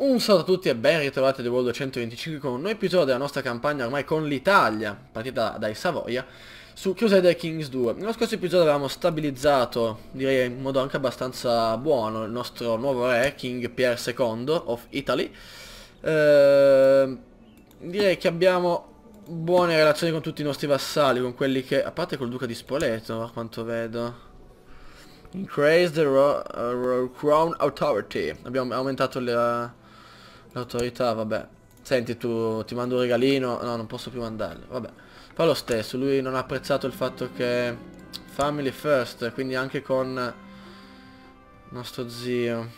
Un saluto a tutti e ben ritrovati ad World 125 con un nuovo episodio della nostra campagna ormai con l'Italia, partita dai Savoia, su Crusader Kings 2. Nello scorso episodio avevamo stabilizzato, direi in modo anche abbastanza buono, il nostro nuovo re, King Pierre II of Italy. Direi che abbiamo buone relazioni con tutti i nostri vassalli, con quelli che, a parte col duca di Spoleto, a quanto vedo. Increase the Crown Authority. Abbiamo aumentato l'autorità, vabbè. Senti tu, ti mando un regalino. No, non posso più mandarlo, vabbè. Fa lo stesso, lui non ha apprezzato il fatto che Family First, quindi anche con nostro zio.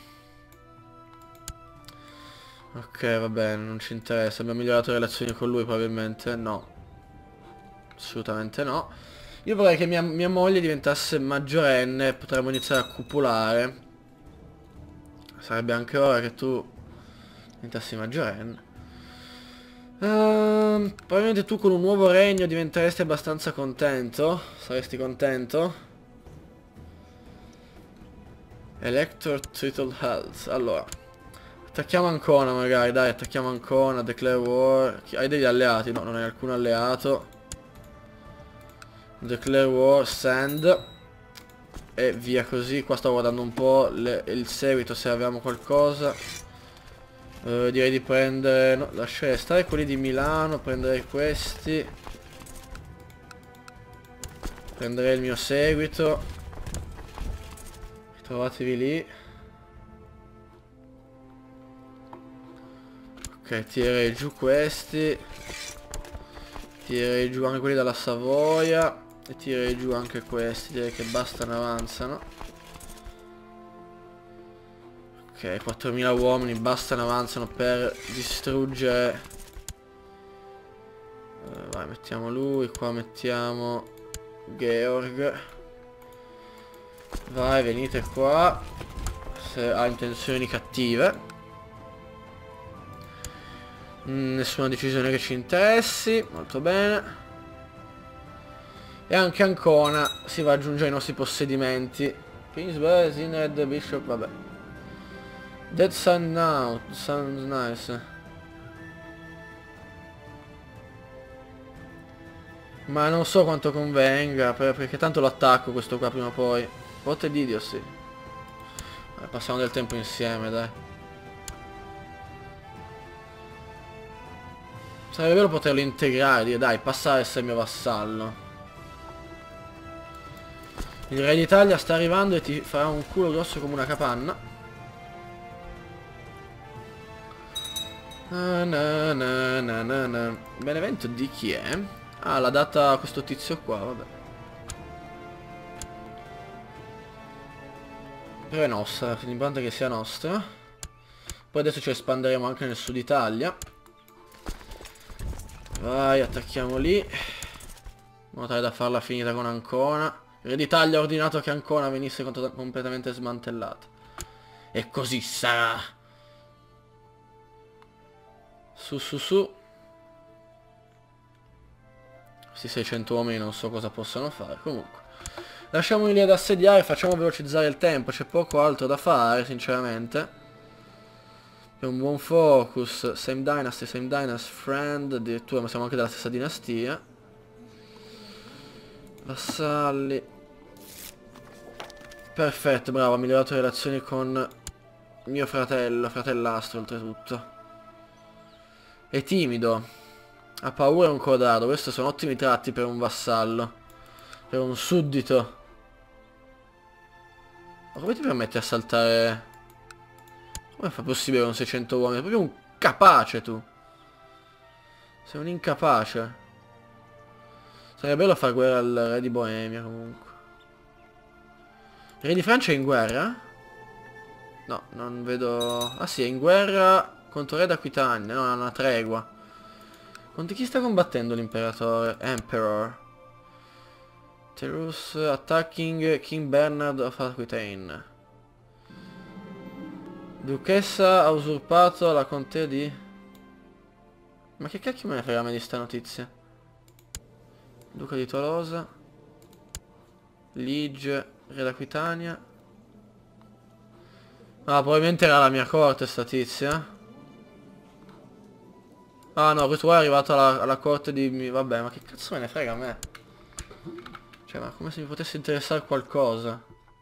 Ok, va bene, non ci interessa. Abbiamo migliorato le relazioni con lui probabilmente? No. Assolutamente no. Io vorrei che mia moglie diventasse maggiorenne, potremmo iniziare a copulare. Sarebbe anche ora che tu diventassi maggiorenne. Probabilmente tu con un nuovo regno diventeresti abbastanza contento. Saresti contento? Elector Title Health. Allora, attacchiamo Ancona magari, dai, attacchiamo Ancona, Declare War. Hai degli alleati? No, non hai alcun alleato. Declare War, Send. E via così. Qua sto guardando un po' il seguito, se abbiamo qualcosa. Direi di prendere... no, lasciare stare quelli di Milano, prendere questi. Prenderei il mio seguito. Trovatevi lì. Ok, tirerei giù questi. Tirerei giù anche quelli dalla Savoia. E tirerei giù anche questi. Direi che bastano, avanzano. Ok, 4000 uomini bastano, avanzano per distruggere. Vai, mettiamo lui. Qua mettiamo Georg. Vai, venite qua. Se ha intenzioni cattive. Nessuna decisione che ci interessi. Molto bene. E anche Ancona si va ad aggiungere ai nostri possedimenti. Kingsbury, Zined, Bishop, vabbè. Dead Sun now. Sounds nice. Ma non so quanto convenga, perché tanto lo attacco questo qua prima o poi. Vote di Dio, sì. Passiamo del tempo insieme, dai. Sarebbe bello poterlo integrare, dire dai, passa a essere mio vassallo. Il re d'Italia sta arrivando e ti farà un culo grosso come una capanna. Benevento di chi è? Ah, l'ha data questo tizio qua, vabbè. Però è nostra, l'importante è che sia nostra. Poi adesso ci espanderemo anche nel sud Italia. Vai, attacchiamo lì. In modo tale da farla finita con Ancona. Il re d'Italia ha ordinato che Ancona venisse completamente smantellata. E così sarà. Su su su. Questi 600 uomini non so cosa possano fare. Comunque lasciamoli lì ad assediare. Facciamo velocizzare il tempo. C'è poco altro da fare sinceramente. È un buon focus. Same Dynasty, Same Dynasty, Friend. Addirittura ma siamo anche della stessa dinastia. Vassalli. Perfetto, bravo. Ha migliorato le relazioni con mio fratello. Fratellastro oltretutto. È timido. Ha paura e un codardo. Questi sono ottimi tratti per un vassallo. Per un suddito. Ma come ti permetti a saltare? Come fa possibile con 600 uomini? Sei proprio un capace tu. Sei un incapace. Sarebbe bello fare guerra al re di Boemia comunque. Il re di Francia è in guerra? No, non vedo... ah sì, è in guerra contro il re d'Aquitania. No, è una tregua. Contro chi sta combattendo l'imperatore? Emperor. Terus attacking King Bernard of Aquitaine. Duchessa ha usurpato la contea di... ma che cacchio me ne frega a me di sta notizia? Duca di Tolosa. Liege, re d'Aquitania. Ah, probabilmente era la mia corte sta tizia. Ah no, questo qua è arrivato alla corte di... Vabbè, ma che cazzo me ne frega a me? Cioè, ma come se mi potesse interessare qualcosa.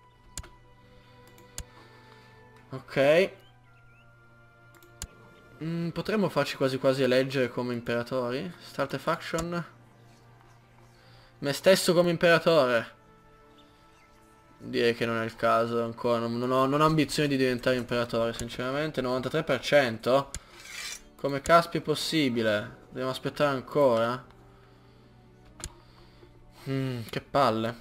Ok. Potremmo farci quasi quasi eleggere come imperatori? Start a faction? Me stesso come imperatore. Direi che non è il caso ancora. Non ho ambizione di diventare imperatore, sinceramente. 93%? Come caspita è possibile? Dobbiamo aspettare ancora? Che palle.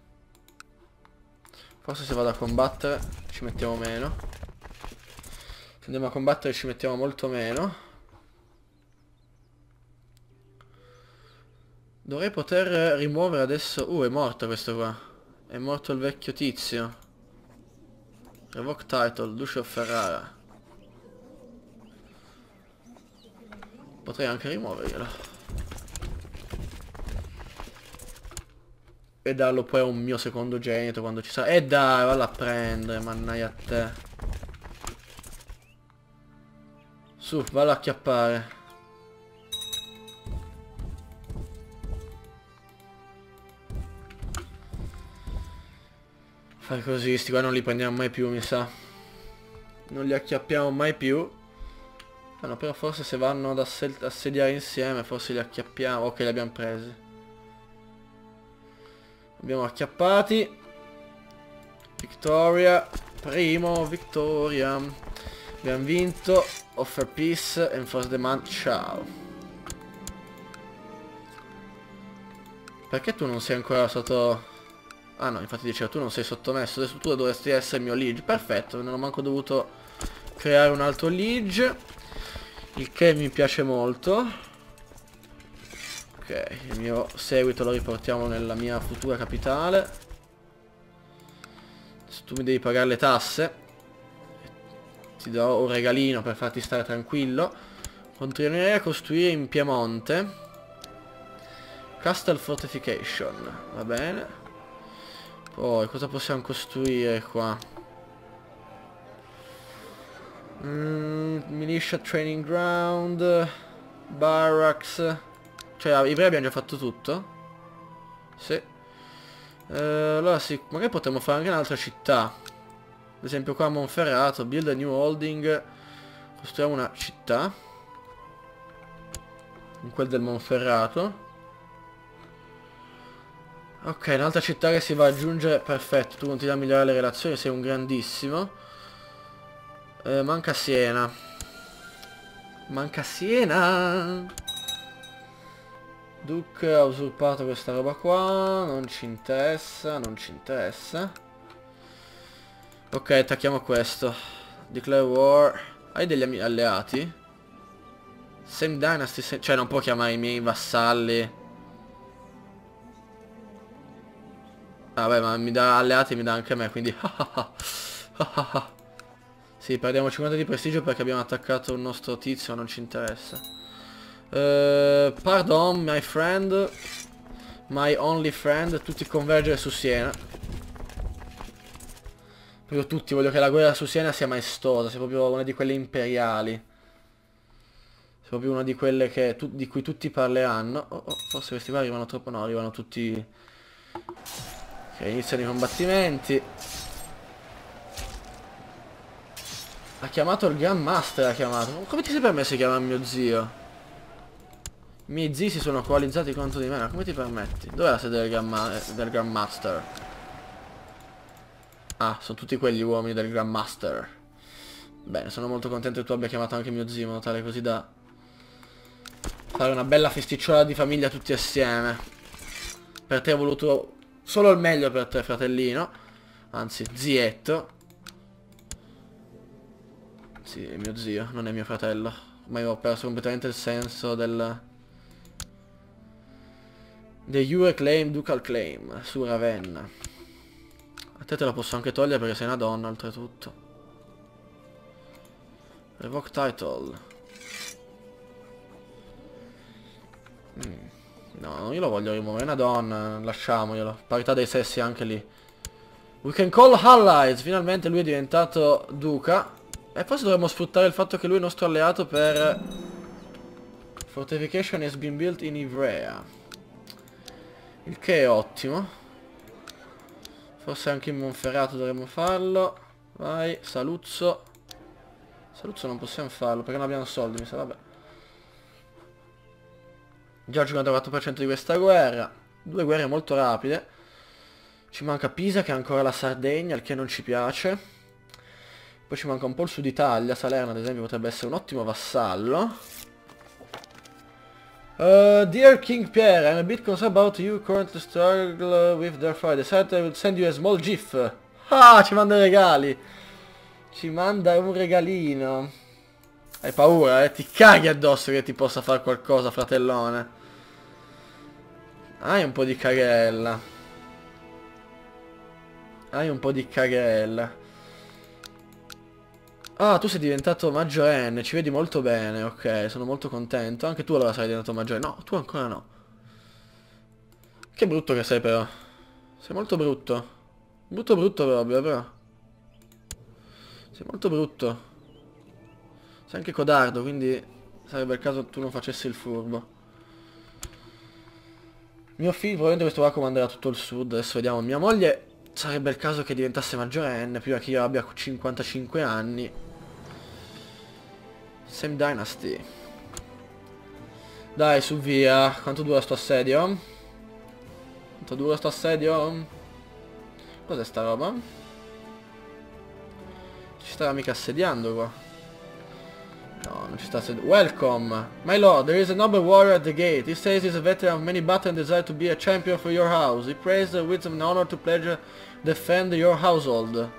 Forse se vado a combattere ci mettiamo meno. Se andiamo a combattere ci mettiamo molto meno. Dovrei poter rimuovere adesso... è morto questo qua. È morto il vecchio tizio. Revoke title, Duce of Ferrara. Potrei anche rimuoverglielo. E darlo poi a un mio secondogenito quando ci sarà. E dai, valla a prendere, mannaia a te. Su, valla a acchiappare. Fai così, sti qua non li prendiamo mai più, mi sa. Non li acchiappiamo mai più. Ah no, però forse se vanno ad assediare insieme, forse li acchiappiamo. Ok, li abbiamo presi. Abbiamo acchiappati. Victoria. Primo, Victoria. Abbiamo vinto. Offer peace, enforce demand, ciao. Perché tu non sei ancora sotto... Ah no, infatti diceva tu non sei sottomesso, adesso tu dovresti essere il mio liege. Perfetto, non ho manco dovuto creare un altro liege. Il che mi piace molto. Ok, il mio seguito lo riportiamo nella mia futura capitale. Adesso tu mi devi pagare le tasse. Ti do un regalino per farti stare tranquillo. Continuerei a costruire in Piemonte. Castle Fortification, va bene. Poi cosa possiamo costruire qua? Militia Training Ground. Barracks. Cioè, i pre abbiamo già fatto tutto? Sì. Allora sì, magari potremmo fare anche un'altra città. Ad esempio qua a Monferrato, build a new holding. Costruiamo una città. In quel del Monferrato. Ok, un'altra città che si va ad aggiungere. Perfetto, tu continui a migliorare le relazioni, sei un grandissimo. Manca Siena. Manca Siena. Duke ha usurpato questa roba qua. Non ci interessa, non ci interessa. Ok, attacchiamo questo. Declare war. Hai degli alleati? Same Dynasty, cioè non può chiamare i miei vassalli. Vabbè, ma mi dà alleati, mi dà anche me, quindi... Sì, perdiamo 50 di prestigio perché abbiamo attaccato un nostro tizio, non ci interessa. Pardon, my friend. My only friend. Tutti convergere su Siena. Proprio tutti, voglio che la guerra su Siena sia maestosa, sia proprio una di quelle imperiali. Sia proprio una di quelle che di cui tutti parleranno. Forse questi qua arrivano troppo, no, arrivano tutti... Ok, iniziano i combattimenti. Ha chiamato il Grand Master, ha chiamato. Come ti sei permesso di chiamare mio zio? I miei zii si sono coalizzati contro di me, ma come ti permetti? Dov'è la sede del Grand Master? Ah, sono tutti quegli uomini del Grand Master. Bene, sono molto contento che tu abbia chiamato anche mio zio, in modo tale così da fare una bella festicciola di famiglia tutti assieme. Per te ho voluto solo il meglio per te, fratellino. Anzi, zietto. Sì, è mio zio, non è mio fratello. Ma io ho perso completamente il senso del... The Jure Claim, Ducal Claim, su Ravenna. A te lo posso anche togliere perché sei una donna, oltretutto. Revoke title. No, io lo voglio rimuovere, è una donna, lasciamoglielo. Parità dei sessi anche lì. We can call allies. Finalmente lui è diventato duca. E forse dovremmo sfruttare il fatto che lui è il nostro alleato per Fortification has been built in Ivrea. Il che è ottimo. Forse anche in Monferrato dovremmo farlo. Vai, Saluzzo. Saluzzo non possiamo farlo perché non abbiamo soldi, mi sa, vabbè. Già il 54% di questa guerra. 2 guerre molto rapide. Ci manca Pisa che è ancora la Sardegna, il che non ci piace. Poi ci manca un po' il sud Italia. Salerno ad esempio potrebbe essere un ottimo vassallo. Dear King Pierre, I'm a bit concerned about you currently struggle with their fight. I decided I will send you a small GIF. Ah, ci manda i regali. Ci manda un regalino. Hai paura, eh? Ti caghi addosso che ti possa fare qualcosa, fratellone. Hai un po' di caghella. Hai un po' di caghella. Ah, tu sei diventato maggiorenne, ci vedi molto bene, ok, sono molto contento. Anche tu allora sarai diventato maggiorenne. No, tu ancora no. Che brutto che sei però. Sei molto brutto. Brutto brutto proprio, però. Sei molto brutto. Sei anche codardo, quindi sarebbe il caso che tu non facessi il furbo. Mio figlio probabilmente questo qua comanderà tutto il sud. Adesso vediamo. Mia moglie sarebbe il caso che diventasse maggiorenne prima che io abbia 55 anni. Same Dynasty. Dai, su via. Quanto dura sto assedio? Quanto dura sto assedio? Cos'è sta roba? Ci stava mica assediando qua. No, non ci sta assediando. Welcome! My lord, there is a noble warrior at the gate. He says he's a veteran of many battles and desires to be a champion for your house. He prays the wisdom and honor to pledge defend your household.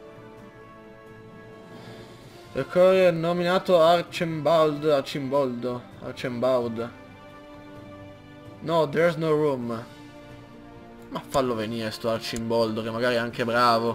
Il courier è nominato Archimbaud. No, there's no room. Ma fallo venire sto Arcimboldo che magari è anche bravo.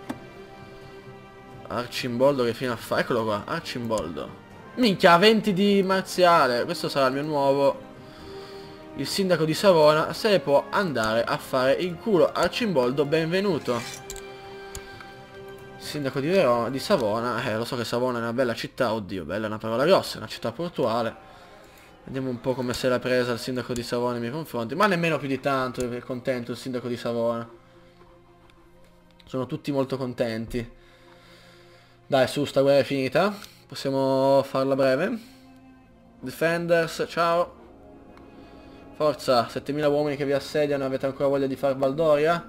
Arcimboldo che fino a fa... Eccolo qua, Arcimboldo. Minchia, 20 di marziale. Questo sarà il mio nuovo... Il sindaco di Savona se ne può andare a fare in culo. Arcimboldo, benvenuto. Sindaco di Savona, lo so che Savona è una bella città, oddio, bella è una parola grossa, è una città portuale. Vediamo un po' come se l'ha presa il sindaco di Savona nei miei confronti, ma nemmeno più di tanto, è contento il sindaco di Savona. Sono tutti molto contenti. Dai, su, sta guerra è finita, possiamo farla breve. Defenders, ciao. Forza, 7000 uomini che vi assediano, avete ancora voglia di far Valdoria?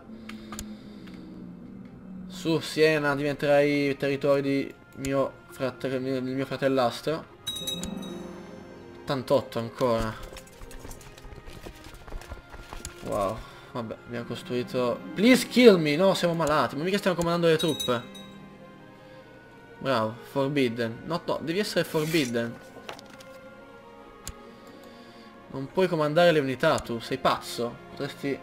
Su Siena diventerai territorio di mio fratellastro. 88 ancora. Wow. Vabbè, abbiamo costruito... Please kill me! No, siamo malati. Ma mica stiamo comandando le truppe. Bravo. Forbidden. No, no, devi essere forbidden. Non puoi comandare le unità tu. Sei pazzo. Potresti...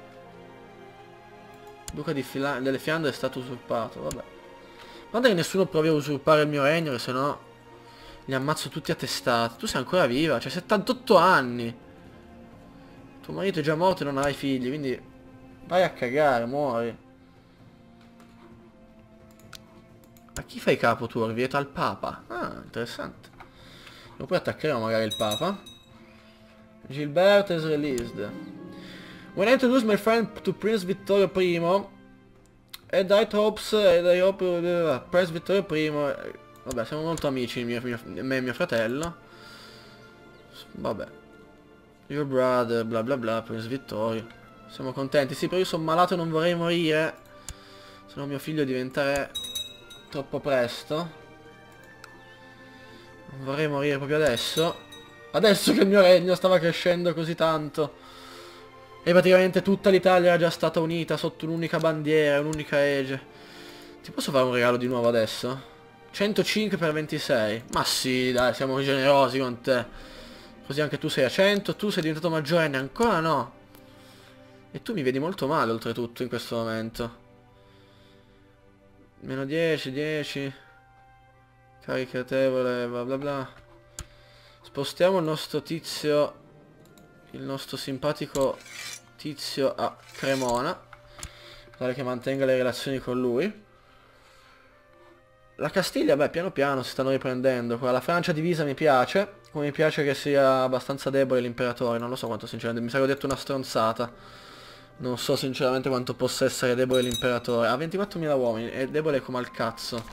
Duca delle Fiandre è stato usurpato, vabbè. Guarda che nessuno provi a usurpare il mio regno, che sennò li ammazzo tutti a testate. Tu sei ancora viva, c'hai 78 anni. Tuo marito è già morto e non hai figli, quindi vai a cagare, muori. A chi fai capo tu, Orvieto? Al Papa? Ah, interessante. E poi attaccheremo magari il Papa. Gilberto is released. When I introduce my friend to Prince Vittorio I, and I hope Prince Vittorio I, vabbè, siamo molto amici, me e mio fratello. Vabbè. Your brother, bla bla bla, Prince Vittorio. Siamo contenti, sì, però io sono malato e non vorrei morire. Se no mio figlio diventa re troppo presto. Non vorrei morire proprio adesso. Adesso che il mio regno stava crescendo così tanto. E praticamente tutta l'Italia era già stata unita sotto un'unica bandiera, un'unica ege. Ti posso fare un regalo di nuovo adesso? 105 per 26. Ma sì, dai, siamo generosi con te. Così anche tu sei a 100, tu sei diventato maggiorenne, ancora no. E tu mi vedi molto male oltretutto in questo momento. Meno 10, 10. Caricatevole, bla bla bla. Spostiamo il nostro tizio, il nostro simpatico tizio a Cremona, pare che mantenga le relazioni con lui. La Castiglia, beh, piano piano si stanno riprendendo qua. La Francia divisa mi piace. Come mi piace che sia abbastanza debole l'imperatore, non lo so quanto sinceramente, mi sa che ho detto una stronzata. Non so sinceramente quanto possa essere debole l'imperatore. Ha 24.000 uomini, è debole come al cazzo.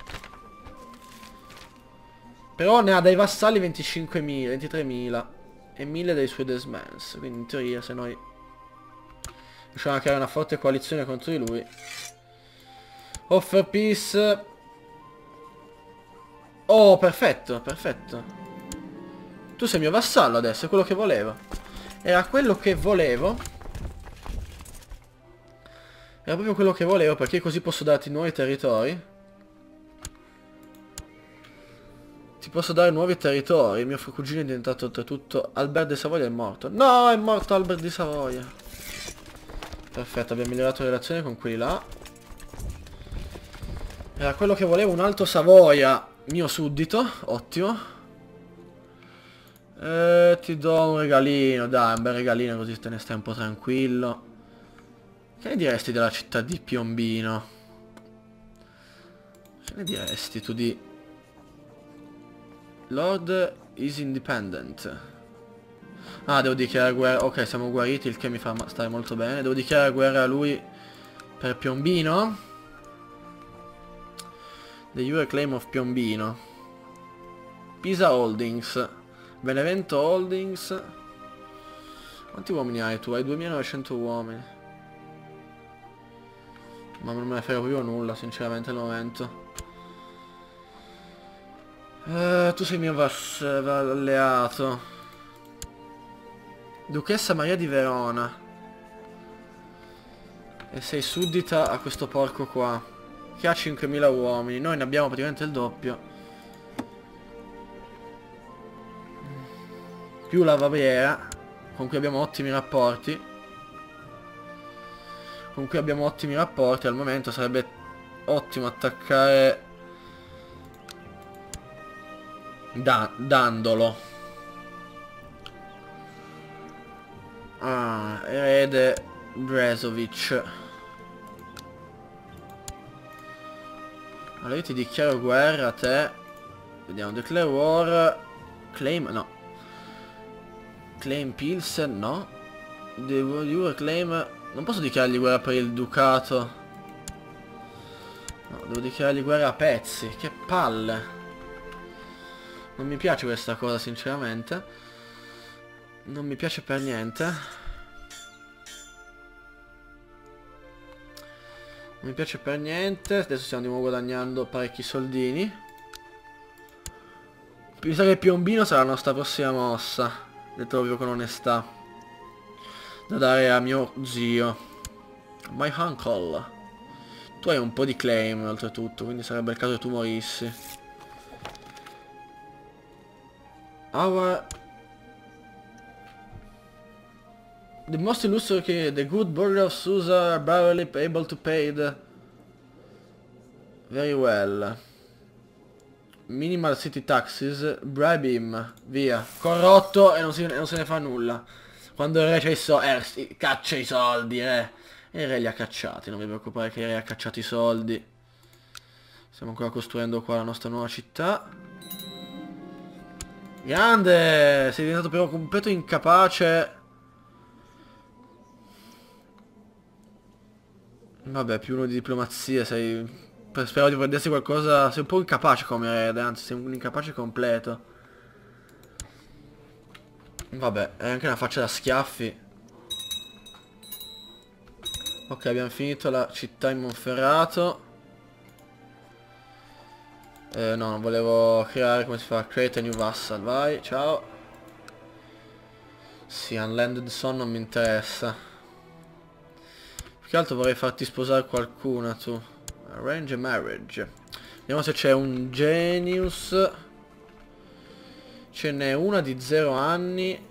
Però ne ha dai vassalli 25.000, 23.000 e 1.000 dei suoi desmans. Quindi in teoria se noi riusciamo a creare una forte coalizione contro di lui. Offer peace. Oh, perfetto, perfetto. Tu sei mio vassallo adesso, è quello che volevo. Era quello che volevo. Era proprio quello che volevo, perché così posso darti nuovi territori. Ti posso dare nuovi territori. Il mio cugino è diventato oltretutto... Albert di Savoia è morto. No, è morto Albert di Savoia. Perfetto, abbiamo migliorato le relazioni con quelli là. Era quello che volevo, un Alto Savoia. Mio suddito, ottimo. Ti do un regalino, dai, un bel regalino così te ne stai un po' tranquillo. Che ne diresti della città di Piombino? Che ne diresti tu di... Lord is independent. Ah, devo dichiarare guerra. Ok, siamo guariti, il che mi fa stare molto bene. Devo dichiarare guerra a lui per Piombino. The Jure Claim of Piombino. Pisa Holdings. Benevento Holdings. Quanti uomini hai tu? Hai 2900 uomini. Ma non me ne frega proprio nulla, sinceramente, al momento. Tu sei mio alleato. Duchessa Maria di Verona. E sei suddita a questo porco qua, che ha 5.000 uomini. Noi ne abbiamo praticamente il doppio. Più la Baviera, con cui abbiamo ottimi rapporti. Con cui abbiamo ottimi rapporti. Al momento sarebbe ottimo attaccare Dandolo. Ah, erede Brezovic. Allora io ti dichiaro guerra a te. Vediamo, declare war. Claim, no. Claim Pilsen, no. Devo claim. Non posso dichiarargli guerra per il ducato. No, devo dichiarargli guerra a pezzi. Che palle. Non mi piace questa cosa, sinceramente. Non mi piace per niente. Non mi piace per niente. Adesso stiamo di nuovo guadagnando parecchi soldini. Mi sa che Piombino sarà la nostra prossima mossa. Detto proprio con onestà. Da dare a mio zio. My uncle. Tu hai un po' di claim oltretutto, quindi sarebbe il caso che tu morissi. Our... The most illustrious king, the good burgher of Susa are barely able to pay the... Very well. Minimal city taxes, bribe him, via. Corrotto e non se ne fa nulla. Quando il re c'ha i soldi, caccia i soldi, re. E il re li ha cacciati, non vi preoccupare che il re ha cacciato i soldi. Stiamo ancora costruendo qua la nostra nuova città. Grande! Sei diventato però completo incapace. Vabbè, più uno di diplomazia, sei... Spero di prendersi qualcosa... Sei un po' incapace come erede, anzi sei un incapace completo. Vabbè, è anche una faccia da schiaffi. Ok, abbiamo finito la città in Monferrato. No, non volevo creare, come si fa? Create a new vassal, vai, ciao. Sì, Unlanded Son non mi interessa. Più che altro vorrei farti sposare qualcuna, tu. Arrange a marriage. Vediamo se c'è un genius. Ce n'è una di 0 anni.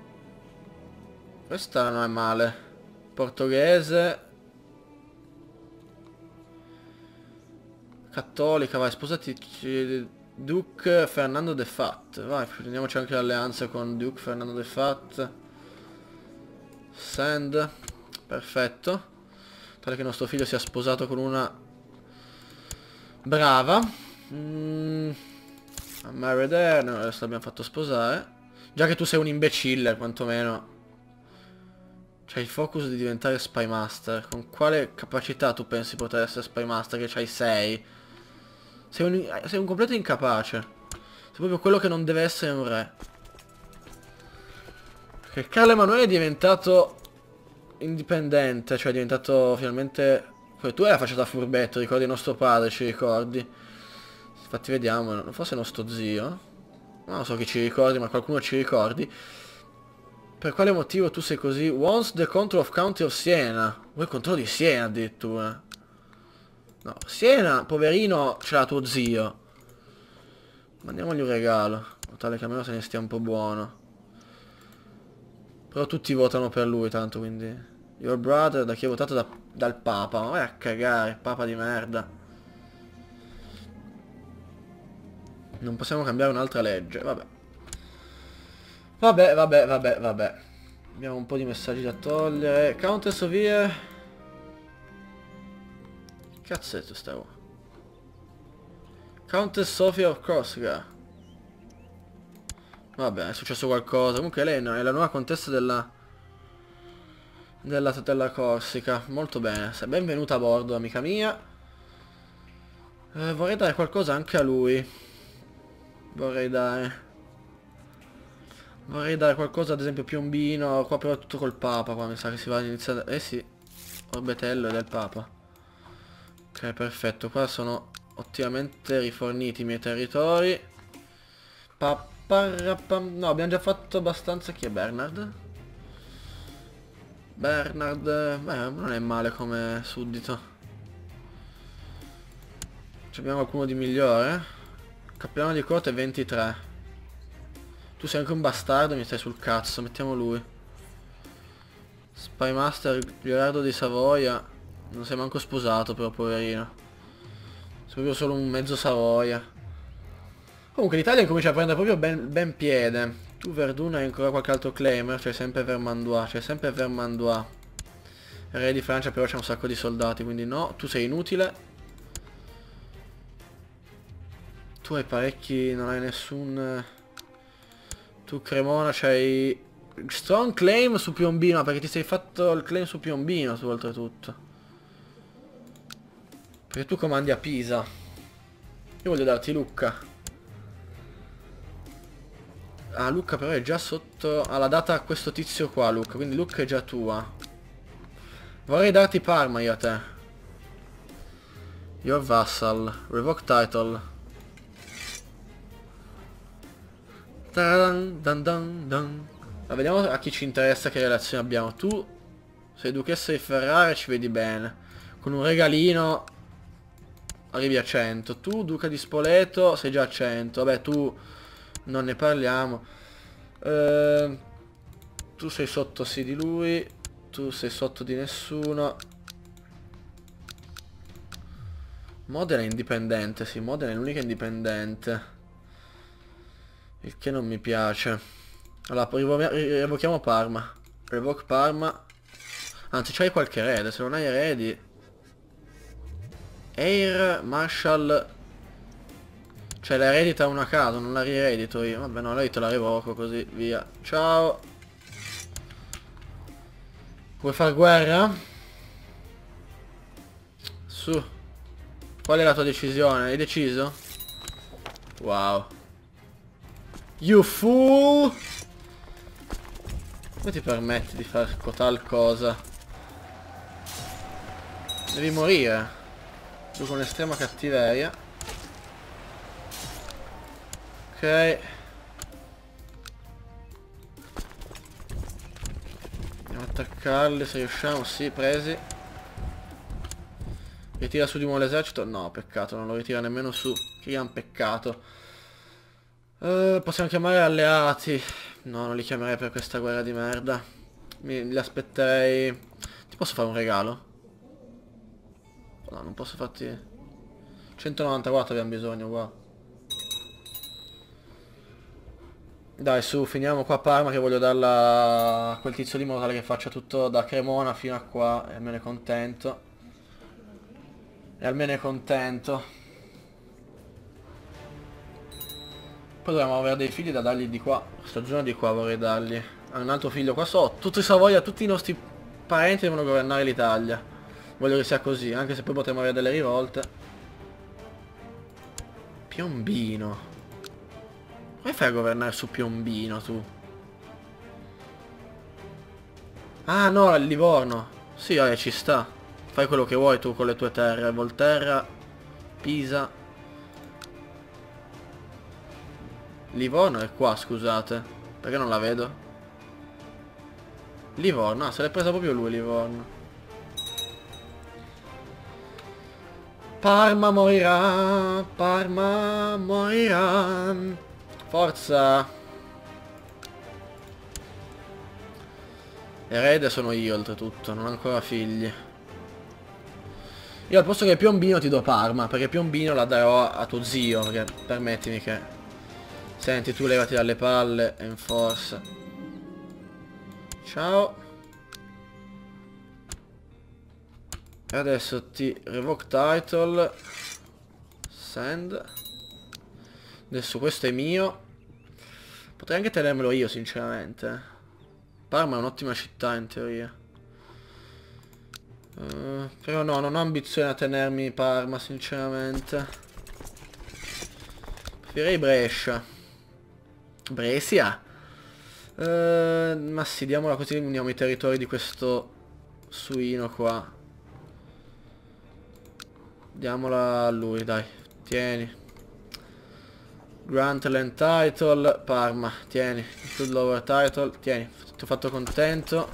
Questa non è male. Portoghese. Cattolica, vai, sposati Duke Fernando de Fat. Vai, prendiamoci anche l'alleanza con Duke Fernando de Fat. Send. Perfetto. Tale che nostro figlio sia sposato con una brava. Married her, no, adesso l'abbiamo fatto sposare. Già che tu sei un imbecille, quantomeno. C'hai il focus di diventare Spy Master. Con quale capacità tu pensi poter essere Spy Master? Che c'hai 6. Sei un completo incapace. Sei proprio quello che non deve essere un re. Perché Carlo Emanuele è diventato indipendente. Cioè è diventato finalmente... Tu hai la faccia da furbetto, ricordi nostro padre, ci ricordi? Infatti vediamo, forse è nostro zio. Non so chi ci ricordi, ma qualcuno ci ricordi. Per quale motivo tu sei così? Wants the control of County of Siena. Vuoi il controllo di Siena addirittura? No, Siena, poverino, ce l'ha tuo zio. Mandiamogli un regalo, in tale che almeno se ne stia un po' buono. Però tutti votano per lui tanto, quindi... Your brother, da chi è votato dal Papa. Ma vai a cagare, Papa di merda. Non possiamo cambiare un'altra legge, vabbè. Vabbè. Abbiamo un po' di messaggi da togliere. Countess of Here. Che cazzo è questa roba? Countess Sophia of Corsica. Vabbè, è successo qualcosa. Comunque lei è la nuova contessa della Corsica. Molto bene. Sei benvenuta a bordo, amica mia. Vorrei dare qualcosa anche a lui. Vorrei dare qualcosa, ad esempio piombino. Qua però è tutto col Papa. Qua mi sa che si va a iniziare. Eh sì. Orbetello è del Papa. Ok, perfetto. Qua sono ottimamente riforniti i miei territori. No, abbiamo già fatto abbastanza. Chi è Bernard? Bernard, beh, non è male come suddito. Abbiamo qualcuno di migliore? Cappellano di corte 23. Tu sei anche un bastardo, mi stai sul cazzo, mettiamo lui. Spy Master Gerardo di Savoia. Non sei manco sposato però, poverino. Sei proprio solo un mezzo Savoia. Comunque l'Italia comincia a prendere proprio ben piede. Tu Verdun hai ancora qualche altro claimer? C'è sempre Vermandois. Re di Francia però c'è un sacco di soldati, quindi no. Tu sei inutile. Tu hai parecchi, non hai nessun... Tu Cremona c'hai... Strong claim su Piombino, perché ti sei fatto il claim su Piombino tu oltretutto. Perché tu comandi a Pisa. Io voglio darti Lucca. Ah, Lucca però è già sotto... Ah, l'ha data a questo tizio qua, Lucca, quindi Lucca è già tua. Vorrei darti Parma io a te. Your vassal. Revoke title. Vediamo a chi ci interessa, che relazione abbiamo. Tu sei duchessa di Ferrara e ci vedi bene. Con un regalino arrivi a 100. Tu duca di Spoleto sei già a 100. Vabbè, tu non ne parliamo. Tu sei sotto sì di lui. Tu sei sotto di nessuno. Modena è indipendente, sì, Modena è l'unica indipendente. Il che non mi piace. Allora, revochiamo Parma. Revoke Parma. Anzi, c'hai qualche erede. Se non hai eredi... Air Marshall... Cioè, la eredita una casa, non la rieredito io. Vabbè, no, lei te la revoco così, via. Ciao. Vuoi far guerra? Su. Qual è la tua decisione? Hai deciso? Wow. You fool! Come ti permetti di fare tal cosa? Devi morire. Tu con estrema cattiveria. Ok. Andiamo ad attaccarli se riusciamo. Sì, presi. Ritira su di nuovo l'esercito? No, peccato, non lo ritira nemmeno su. Che gran peccato. Possiamo chiamare alleati. No, non li chiamerei per questa guerra di merda. Li aspetterei. Ti posso fare un regalo? No, non posso farti... 194 abbiamo bisogno, qua. Dai, su, finiamo qua a Parma che voglio darla a quel tizio lì in modo tale che faccia tutto da Cremona fino a qua e almeno è contento. E almeno è contento. Poi dovremmo avere dei figli da dargli di qua. Stagione di qua vorrei dargli. Ha un altro figlio qua sotto. Tutti i Savoia, tutti i nostri parenti devono governare l'Italia. Voglio che sia così, anche se poi potremo avere delle rivolte. Piombino. Come fai a governare su Piombino tu? Ah no, il Livorno. Sì, vabbè, ci sta. Fai quello che vuoi tu con le tue terre. Volterra, Pisa. Livorno è qua, scusate. Perché non la vedo? Livorno, ah, se l'è presa proprio lui Livorno. Parma morirà, Parma morirà. Forza. Erede sono io oltretutto, non ho ancora figli. Io al posto che Piombino ti do Parma, perché Piombino la darò a tuo zio, perché permettimi che... Senti, tu levati dalle palle, enforce. Ciao. E adesso ti revoke title. Send. Adesso questo è mio. Potrei anche tenermelo io, sinceramente. Parma è un'ottima città, in teoria. Però no, non ho ambizione a tenermi Parma, sinceramente. Preferirei Brescia. Brescia. Ma sì, diamola così uniamo i territori di questo suino qua. Diamola a lui, dai. Tieni. Grant land title. Parma, tieni. Include lower title. Tieni. Ti ho fatto contento.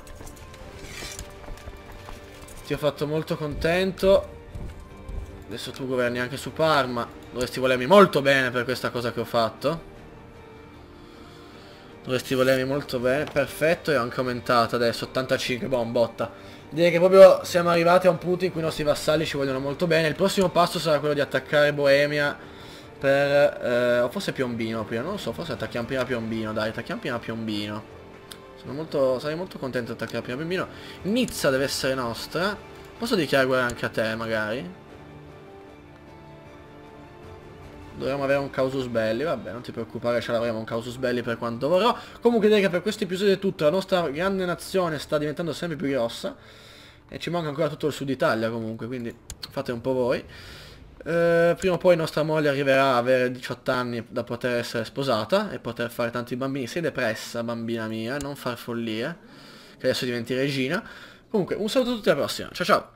Ti ho fatto molto contento. Adesso tu governi anche su Parma. Dovresti volermi molto bene per questa cosa che ho fatto. Dovresti volermi molto bene. Perfetto, e ho anche aumentato adesso 85, boh, botta. Direi che proprio siamo arrivati a un punto in cui i nostri vassalli ci vogliono molto bene. Il prossimo passo sarà quello di attaccare Boemia per... o forse Piombino prima, non lo so, forse attacchiamo prima Piombino, dai, attacchiamo prima Piombino. Sarei molto contento di attaccare prima Piombino. Nizza deve essere nostra. Posso dichiarare guerra anche a te, magari? Dovremmo avere un causus belli, vabbè, non ti preoccupare, ce l'avremo un causus belli per quanto vorrò. Comunque direi che per questo episodio è tutto, la nostra grande nazione sta diventando sempre più grossa. E ci manca ancora tutto il sud Italia comunque, quindi fate un po' voi. Prima o poi nostra moglie arriverà a avere 18 anni da poter essere sposata e poter fare tanti bambini. Sei depressa, bambina mia, non far follie, che adesso diventi regina. Comunque, un saluto a tutti, alla prossima, ciao ciao!